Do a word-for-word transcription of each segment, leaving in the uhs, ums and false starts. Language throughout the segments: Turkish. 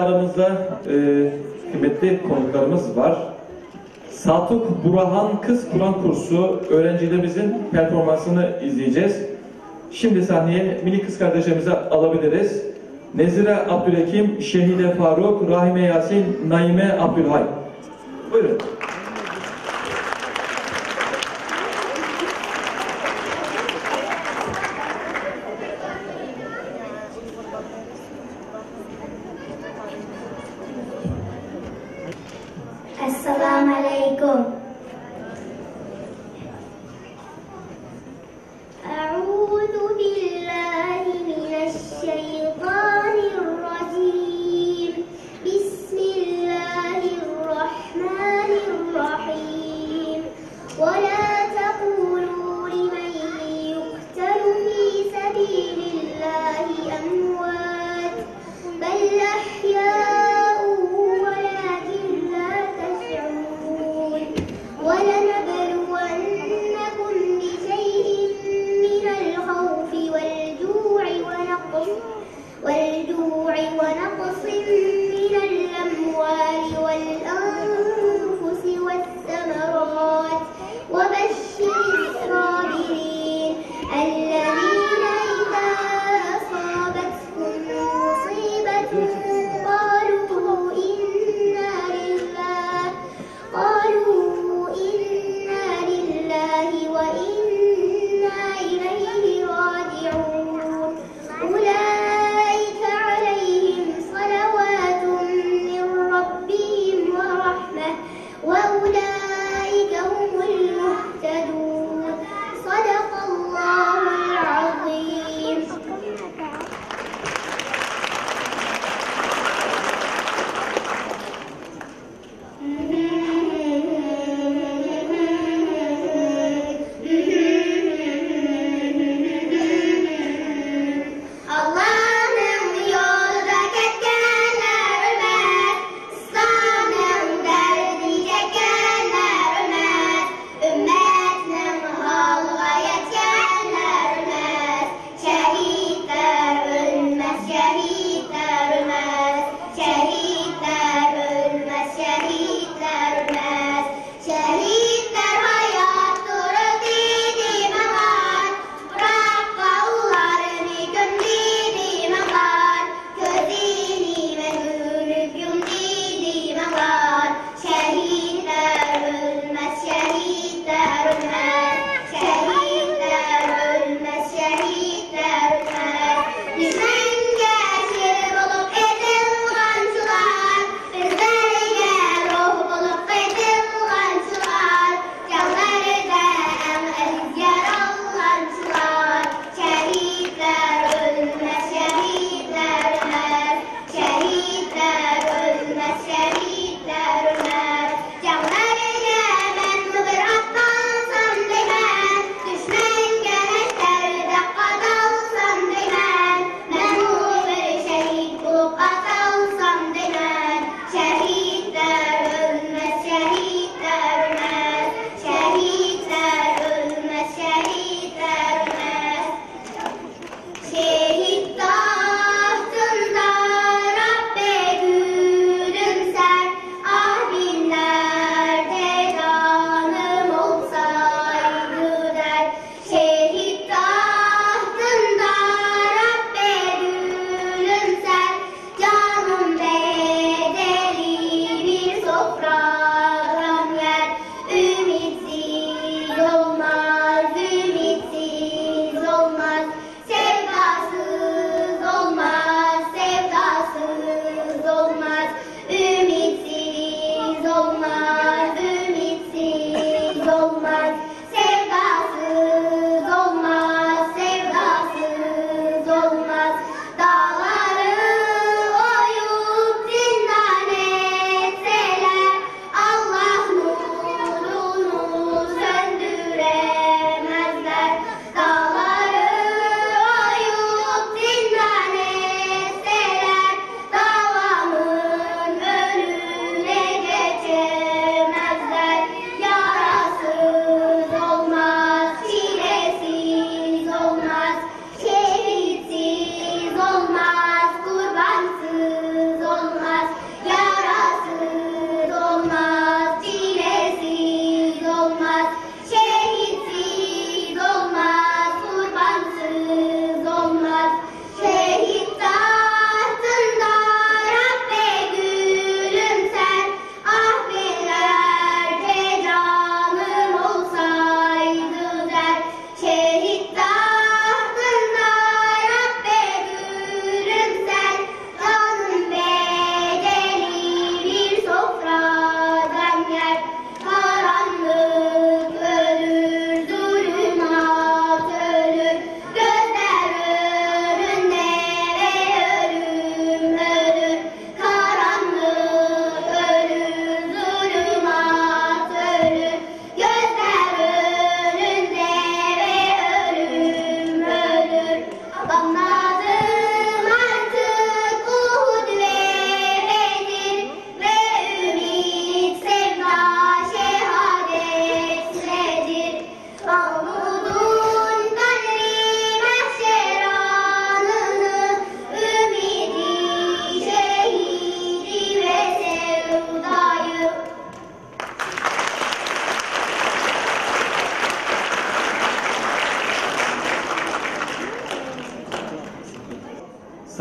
aramızda e, kıymetli konuklarımız var. Satuk Burahan Kız Kur'an kursu öğrencilerimizin performansını izleyeceğiz. Şimdi sahneye minik kız kardeşlerimizi alabiliriz. Nezire Abdülhakim, Şehide Faruk, Rahime Yasin, Naime Abdülhay. Buyurun. Esselamu Aleyküm. Euzu billahi mineşşeytanirracim. Bismillahirrahmanirrahim. Ve la tekulu limen yuqtalu fi sebilillahi emvat. Bel ahya'u velakin la teş'urun.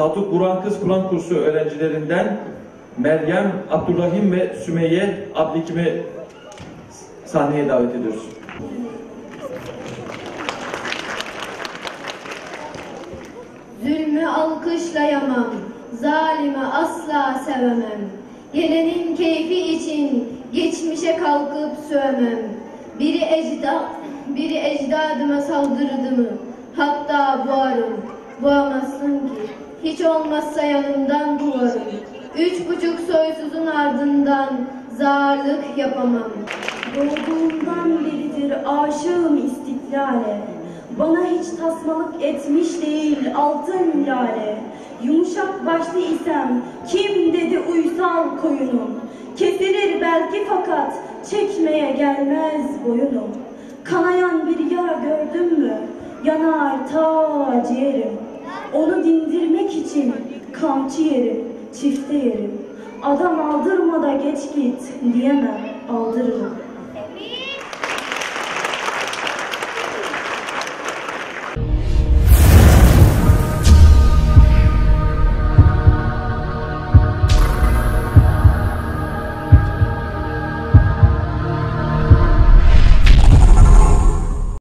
Saltuk Burhan Kız Kur'an Kursu öğrencilerinden Meryem, Abdurrahim ve Sümeyye Abdülhakim'i sahneye davet ediyoruz. Zulmü alkışlayamam, zalimi asla sevemem. Gelenin keyfi için geçmişe kalkıp sövmem. Biri ecda, biri ecdadıma saldırdı mı? Hatta boğarım, boğamazsın ki. Hiç olmazsa yanımdan kovarım. Üç buçuk soysuzun ardından zarlık yapamam. Doğduğumdan beridir aşığım istiklale. Bana hiç tasmalık etmiş değil altın lale. Yumuşak başlı isem kim dedi uysal koyunum. Kesilir belki fakat çekmeye gelmez boyunum. Kanayan bir yara gördün mü yanar ta ciğerim. Onu dindirmek için kamçı yerim, çifte yerim. Adam aldırma da geç git diyemem, aldırırım.